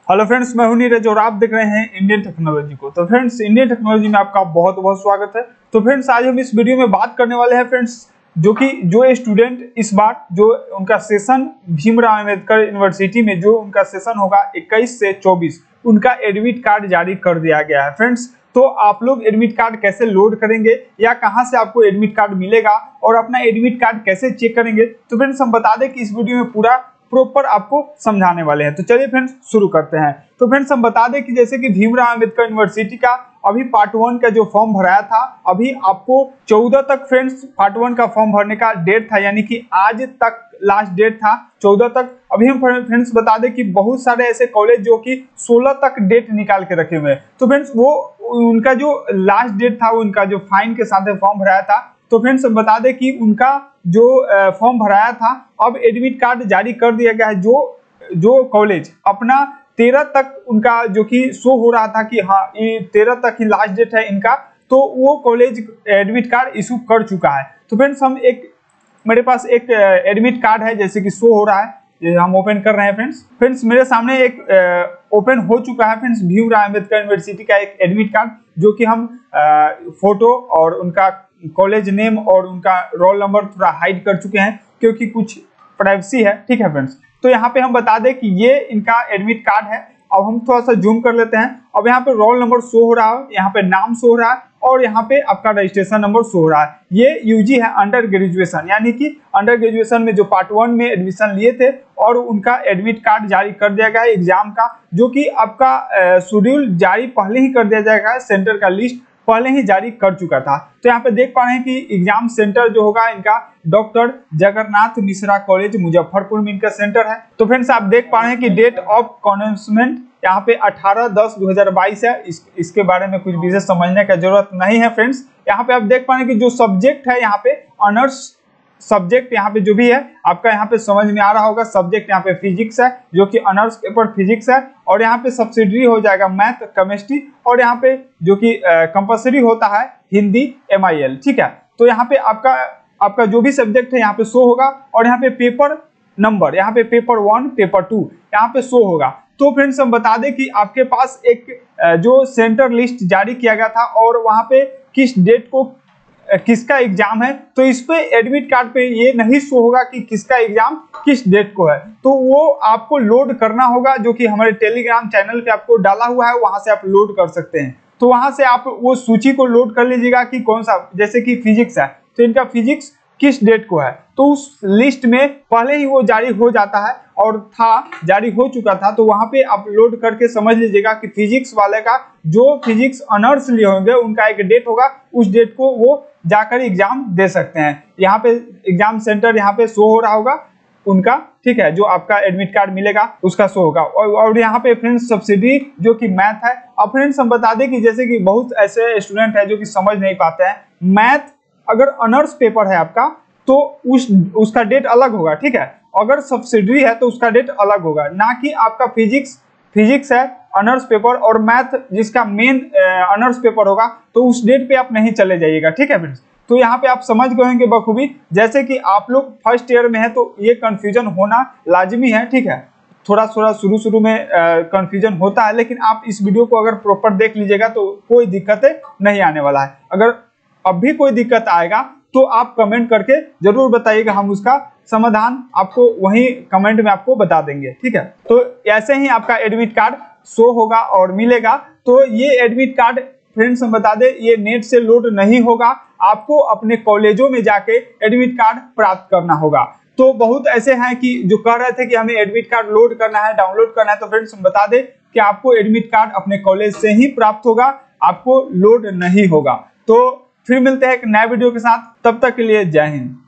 Hello friends, मैं हूं नीरज और आप देख रहे हैं इंडियन टेक्नोलॉजी को। तो फ्रेंड्स, इंडियन टेक्नोलॉजी में आपका बहुत बहुत स्वागत है। तो फ्रेंड्स, आज हम इस वीडियो में बात करने वाले हैं फ्रेंड्स, जो स्टूडेंट इस बार जो उनका सेशन भीमराव अम्बेडकर यूनिवर्सिटी में जो उनका सेशन होगा 21 से 24, उनका एडमिट कार्ड जारी कर दिया गया है फ्रेंड्स। तो आप लोग एडमिट कार्ड कैसे लोड करेंगे या कहां से आपको एडमिट कार्ड मिलेगा और अपना एडमिट कार्ड कैसे चेक करेंगे, तो फ्रेंड्स हम बता दें कि इस वीडियो में पूरा प्रॉपर आपको समझाने वाले हैं। तो चलिए फ्रेंड्स शुरू करते हैं। तो फ्रेंड्स हम बता दें कि जैसे कि भीमराव अम्बेडकर यूनिवर्सिटी का अभी पार्ट 1 का जो फॉर्म भराया था, अभी आपको 14 तक फ्रेंड्स पार्ट 1 का फॉर्म भरने का डेट था, यानी कि आज तक लास्ट डेट था 14 तक। अभी हम फ्रेंड्स बता दें कि बहुत सारे ऐसे कॉलेज जो कि 16 तक डेट निकाल के रखे हुए हैं। तो फ्रेंड्स वो उनका जो लास्ट डेट था, उनका जो फाइन के साथ फॉर्म भराया था, तो फ्रेंड्स बता दें कि उनका जो फॉर्म भराया था, अब एडमिट कार्ड जारी कर दिया गया है। जो कॉलेज अपना 13 तक उनका जो कि शो हो रहा था कि हाँ ये 13 तक ही लास्ट डेट है इनका, तो वो कॉलेज एडमिट कार्ड इशू कर चुका है। तो फ्रेंड्स मेरे पास एक एडमिट कार्ड है, जैसे कि शो हो रहा है, ये हम ओपन कर रहे हैं फ्रेंड्स मेरे सामने एक ओपन हो चुका है फ्रेंड्स भीमराव अम्बेडकर यूनिवर्सिटी का एक एडमिट कार्ड, जो कि हम फोटो और उनका कॉलेज नेम और उनका रोल नंबर थोड़ा हाइड कर चुके हैं क्योंकि कुछ प्राइवेसी है। ठीक है फ्रेंड्स, तो यहाँ पे हम बता दें कि ये इनका एडमिट कार्ड है। अब हम थोड़ा सा जूम कर लेते हैं। अब यहाँ पे रोल नंबर शो हो रहा है, यहाँ पे नाम शो हो रहा है और यहाँ पे आपका रजिस्ट्रेशन नंबर शो हो रहा है। ये यूजी है, अंडर ग्रेजुएशन, यानी कि अंडर ग्रेजुएशन में जो पार्ट 1 में एडमिशन लिए थे और उनका एडमिट कार्ड जारी कर दिया गया है एग्जाम का, जो कि आपका शेड्यूल जारी पहले ही कर दिया जाएगा। सेंटर का लिस्ट पहले ही जारी कर चुका था। तो यहाँ पे देख पा रहे हैं कि एग्जाम सेंटर जो होगा इनका डॉक्टर जगन्नाथ मिश्रा कॉलेज मुजफ्फरपुर में इनका सेंटर है। तो फ्रेंड्स आप देख पा रहे हैं कि डेट ऑफ कमेंसमेंट यहाँ पे 18/10/2022 है। इसके बारे में कुछ विशेष समझने का जरूरत नहीं है फ्रेंड्स। यहाँ पे आप देख पा रहे हैं कि जो सब्जेक्ट है यहाँ पे ऑनर्स सब्जेक्ट, यहाँ पे जो भी है आपका यहाँ पे समझ में आ रहा होगा। सब्जेक्ट यहाँ पे फिजिक्स है, जो कि ऑनर्स पेपर फिजिक्स है, और यहाँ पे सब्सिडरी हो जाएगा मैथ केमिस्ट्री, और यहाँ पे जो कि कंपलसरी होता है हिंदी MIL। ठीक है, तो यहाँ पे आपका जो भी सब्जेक्ट है यहाँ पे शो होगा, और यहाँ पे पेपर नंबर, यहाँ पे पेपर 1 पेपर 2 यहाँ पे शो होगा। तो फ्रेंड्स हम बता दें कि आपके पास एक जो सेंटर लिस्ट जारी किया गया था और वहां पे किस डेट को किसका एग्जाम है, तो इस पे एडमिट कार्ड पे ये नहीं शो होगा कि किसका एग्जाम किस डेट को है। तो वो आपको लोड करना होगा, जो कि हमारे टेलीग्राम चैनल पे आपको डाला हुआ है, वहां से आप लोड कर सकते हैं। तो वहां से आप वो सूची को लोड कर लीजिएगा कि कौन सा, जैसे कि फिजिक्स है तो इनका फिजिक्स किस डेट को है, तो उस लिस्ट में पहले ही वो जारी हो जाता है और जारी हो चुका था। तो वहां पे आप लोड करके समझ लीजिएगा कि फिजिक्स वाले का जो फिजिक्स ऑनर्स लिए होंगे उनका एक डेट होगा, उस डेट को वो जाकर एग्जाम दे सकते हैं। यहाँ पे एग्जाम सेंटर यहाँ पे शो हो रहा होगा उनका, ठीक है, जो आपका एडमिट कार्ड मिलेगा उसका शो होगा। और यहाँ पे फ्रेंड्स सब्सिडी जो कि मैथ है। अब फ्रेंड्स हम बता दें कि जैसे कि बहुत ऐसे स्टूडेंट है जो कि समझ नहीं पाते हैं मैथ, अगर ऑनर्स पेपर है आपका तो उसका डेट अलग होगा। ठीक है, अगर सब्सिडरी है तो उसका डेट अलग होगा, ना कि आपका फिजिक्स है ऑनर्स पेपर और मैथ जिसका मेन ऑनर्स पेपर होगा, तो उस डेट पे आप नहीं चले जाइएगा। ठीक है फ्रेंड्स, तो यहाँ पे आप समझ गए होंगे बखूबी। जैसे कि आप लोग फर्स्ट ईयर में है तो ये कंफ्यूजन होना लाजमी है। ठीक है, थोड़ा शुरू में कंफ्यूजन होता है, लेकिन आप इस वीडियो को अगर प्रॉपर देख लीजिएगा तो कोई दिक्कतें नहीं आने वाला है। अगर अब भी कोई दिक्कत आएगा तो आप कमेंट करके जरूर बताइएगा, हम उसका समाधान आपको वहीं कमेंट में आपको बता देंगे। ठीक है, तो ऐसे ही आपका एडमिट कार्ड शो होगा और मिलेगा। तो ये एडमिट कार्ड फ्रेंड्स हम बता दें ये नेट से लोड नहीं होगा, आपको अपने कॉलेजों में जाके एडमिट कार्ड प्राप्त करना होगा। तो बहुत ऐसे हैं कि जो कह रहे थे कि हमें एडमिट कार्ड लोड करना है, डाउनलोड करना है, तो फ्रेंड्स हम बता दें कि आपको एडमिट कार्ड अपने कॉलेज से ही प्राप्त होगा, आपको लोड नहीं होगा। तो फिर मिलते हैं एक नए वीडियो के साथ, तब तक के लिए जय हिंद।